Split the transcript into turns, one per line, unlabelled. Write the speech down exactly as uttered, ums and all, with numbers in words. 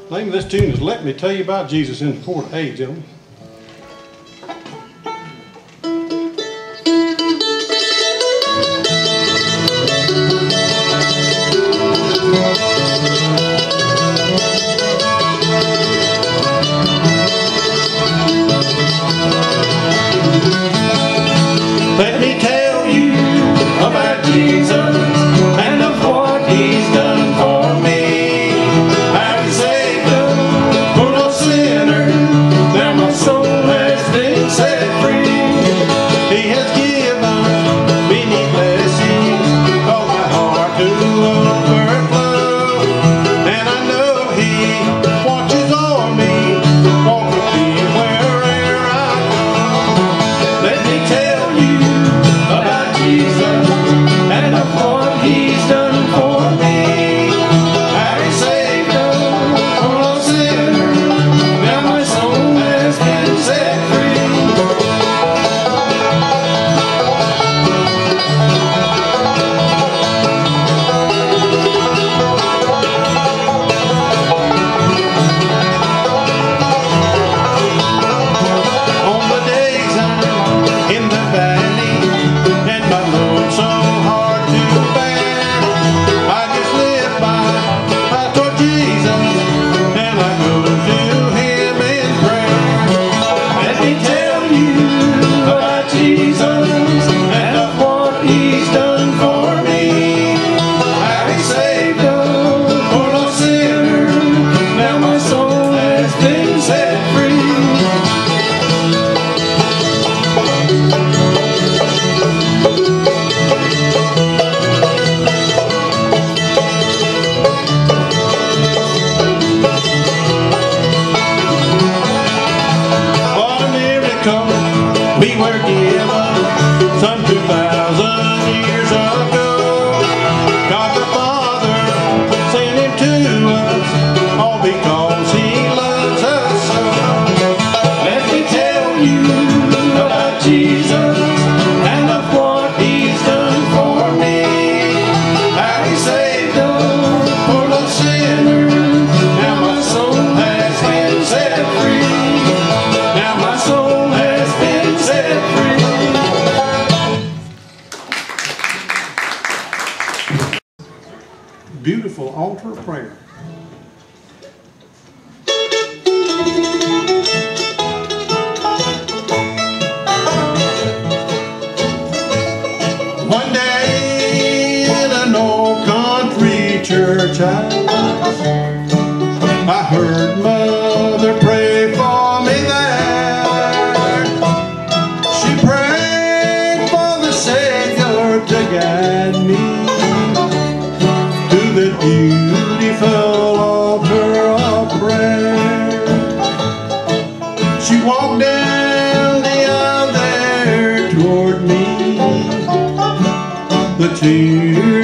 The name of this tune is Let Me Tell You About Jesus in the Port A, gentlemen.
Let me tell you about Jesus and of what He's done for me. How He saved a poor little sinner. Now my soul has been set free. He has given many blessings, oh my heart to overflow. And I know He watches over me, walk with me wherever I go. Let me tell you about Jesus and of what He's done for me. How He saved a poor little sinner. Now my soul has been set free. On the days I'm in the valley and my load so hard to bear, I just live by, I toward Jesus, and I go to Him in prayer. Let me tell you about Jesus and of what He's done for me. How He saved a poor little sinner. Now my soul has been set free. What a miracle we were given some two thousand years ago. God the Father sent Him to us, all because He loves us so. Let me tell you about Jesus and of what He's done for me. How He saved a poor little sinner. Now my soul has been set free. Now my soul has been set free.
Beautiful altar of prayer.
One day in an old country church house, I heard Mother pray for me there. She prayed for the Savior to guide me to the beautiful altar of prayer. She walked down the aisle there toward me. The tears